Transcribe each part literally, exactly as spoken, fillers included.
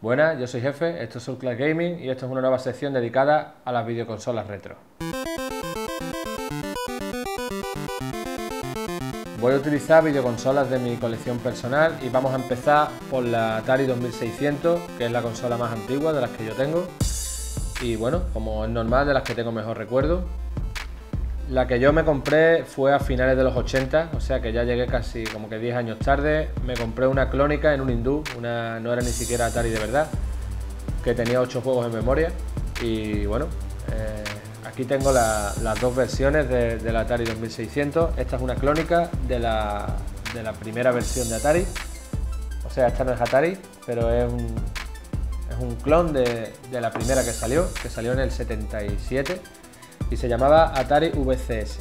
Buenas, yo soy Jefe, esto es Soulclass Gaming y esto es una nueva sección dedicada a las videoconsolas retro. Voy a utilizar videoconsolas de mi colección personal y vamos a empezar por la Atari dos mil seiscientos, que es la consola más antigua de las que yo tengo y bueno, como es normal, de las que tengo mejor recuerdo. La que yo me compré fue a finales de los ochenta, o sea que ya llegué casi como que diez años tarde. Me compré una clónica en un hindú, una, no era ni siquiera Atari de verdad, que tenía ocho juegos en memoria. Y bueno, eh, aquí tengo la, las dos versiones de, de la Atari dos mil seiscientos. Esta es una clónica de la, de la primera versión de Atari. O sea, esta no es Atari, pero es un, es un clon de, de la primera que salió, que salió en el setenta y siete. Y se llamaba Atari V C S,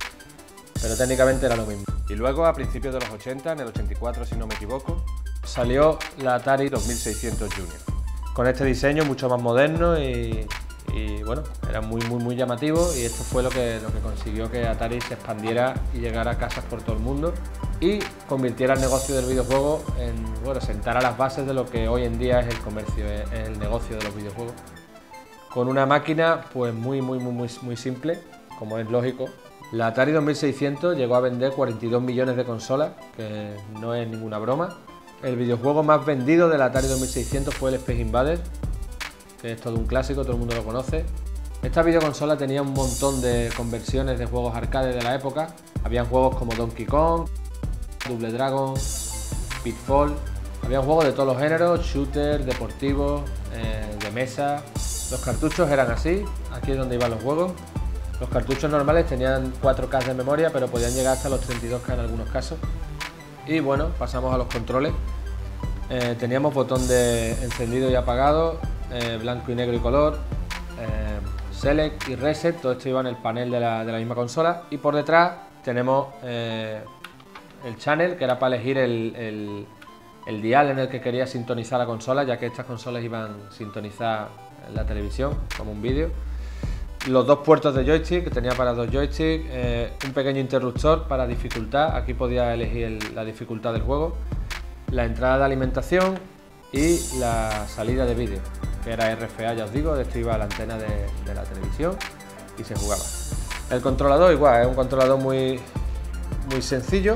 pero técnicamente era lo mismo. Y luego, a principios de los ochenta, en el ochenta y cuatro si no me equivoco, salió la Atari dos mil seiscientos Junior, con este diseño mucho más moderno y, y bueno, era muy muy muy llamativo, y esto fue lo que, lo que consiguió que Atari se expandiera y llegara a casas por todo el mundo y convirtiera el negocio del videojuego en, bueno, sentara las bases de lo que hoy en día es el comercio, es el negocio de los videojuegos. Con una máquina pues muy muy muy muy muy simple, como es lógico. La Atari dos mil seiscientos llegó a vender cuarenta y dos millones de consolas, que no es ninguna broma. El videojuego más vendido de la Atari dos mil seiscientos fue el Space Invaders, que es todo un clásico, todo el mundo lo conoce. Esta videoconsola tenía un montón de conversiones de juegos arcade de la época. Habían juegos como Donkey Kong, Double Dragon, Pitfall. Habían juegos de todos los géneros, shooter, deportivos, eh, de mesa. Los cartuchos eran así, aquí es donde iban los juegos. Los cartuchos normales tenían cuatro K de memoria, pero podían llegar hasta los treinta y dos K en algunos casos. Y bueno, pasamos a los controles. Eh, teníamos botón de encendido y apagado, eh, blanco y negro y color, eh, select y reset, todo esto iba en el panel de la, de la misma consola. Y por detrás tenemos eh, el channel, que era para elegir el, el, el dial en el que quería sintonizar la consola, ya que estas consolas iban sintonizadas en la televisión como un vídeo. Los dos puertos de joystick, que tenía para dos joysticks, eh, un pequeño interruptor para dificultad, aquí podía elegir el, la dificultad del juego, la entrada de alimentación y la salida de vídeo, que era R F A, ya os digo, de esto iba a la antena de, de la televisión y se jugaba. El controlador igual, es un controlador muy, muy sencillo.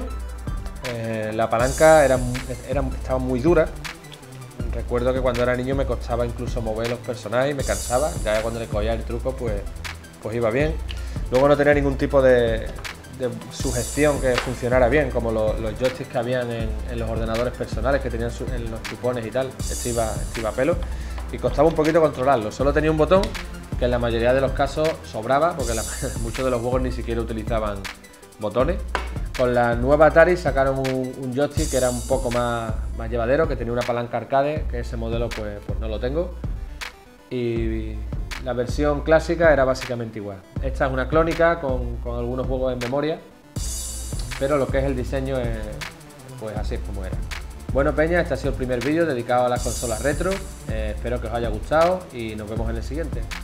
Eh, la palanca era, era, estaba muy dura. Recuerdo que cuando era niño me costaba incluso mover los personajes y me cansaba, ya cuando le cogía el truco pues, pues iba bien. Luego no tenía ningún tipo de, de sujeción que funcionara bien, como los, los joysticks que habían en, en los ordenadores personales, que tenían su, en los chupones y tal. Este iba, este iba a pelo y costaba un poquito controlarlo. Solo tenía un botón que en la mayoría de los casos sobraba, porque la, muchos de los juegos ni siquiera utilizaban botones. Con la nueva Atari sacaron un, un joystick que era un poco más, más llevadero, que tenía una palanca arcade, que ese modelo pues, pues no lo tengo. Y la versión clásica era básicamente igual. Esta es una clónica con, con algunos juegos en memoria, pero lo que es el diseño es, pues así es como era. Bueno peña, este ha sido el primer vídeo dedicado a las consolas retro. Eh, espero que os haya gustado y nos vemos en el siguiente.